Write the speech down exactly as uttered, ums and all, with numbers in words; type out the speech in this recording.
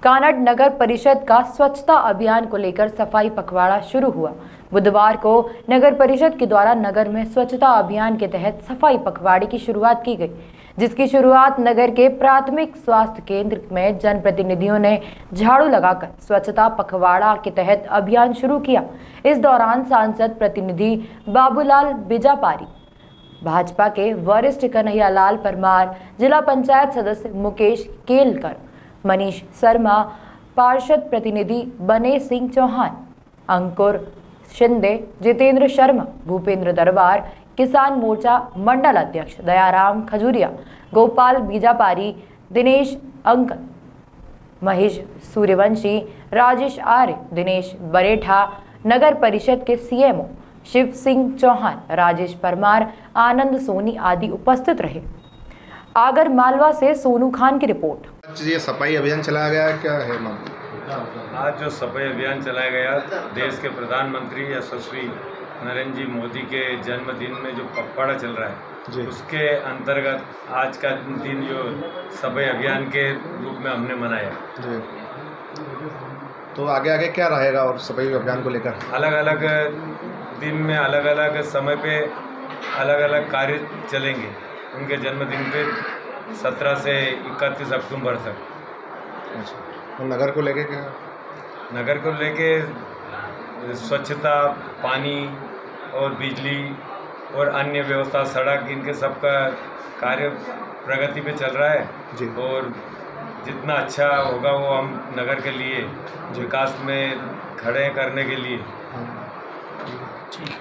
कानड़ नगर परिषद का स्वच्छता अभियान को लेकर सफाई पखवाड़ा शुरू हुआ। बुधवार को नगर परिषद के द्वारा नगर में स्वच्छता अभियान के तहत सफाई पखवाड़े की शुरुआत की गई, जिसकी शुरुआत नगर के प्राथमिक स्वास्थ्य केंद्र में जनप्रतिनिधियों ने झाड़ू लगाकर स्वच्छता पखवाड़ा के तहत अभियान शुरू किया। इस दौरान सांसद प्रतिनिधि बाबूलाल बिजापारी, भाजपा के वरिष्ठ कन्हैयालाल परमार, जिला पंचायत सदस्य मुकेश केलकर, मनीष शर्मा, पार्षद प्रतिनिधि बने सिंह चौहान, अंकुर शिंदे, जितेंद्र शर्मा, भूपेंद्र दरबार, किसान मोर्चा मंडल अध्यक्ष दयाराम खजूरिया, गोपाल बीजापारी, दिनेश अंकल, महेश सूर्यवंशी, राजेश आर्य, दिनेश बरेठा, नगर परिषद के सीएमओ शिव सिंह चौहान, राजेश परमार, आनंद सोनी आदि उपस्थित रहे। आगर मालवा से सोनू खान की रिपोर्ट। ये सफाई अभियान चलाया गया, क्या है मामला? आज जो सफाई अभियान चलाया गया, देश के प्रधानमंत्री यशस्वी नरेंद्र जी मोदी के जन्मदिन में जो पखवाड़ा चल रहा है, उसके अंतर्गत आज का दिन जो सफाई अभियान के रूप में हमने मनाया। जी। तो आगे आगे क्या रहेगा और सफाई अभियान को लेकर? अलग अलग दिन में अलग अलग समय पे अलग अलग कार्य चलेंगे उनके जन्मदिन पे सत्रह से इकतीस अक्टूबर तक। अच्छा, तो नगर को लेके क्या? नगर को लेके स्वच्छता, पानी और बिजली और अन्य व्यवस्था, सड़क, इनके सबका कार्य प्रगति पे चल रहा है जी। और जितना अच्छा होगा वो हम नगर के लिए विकास में खड़े करने के लिए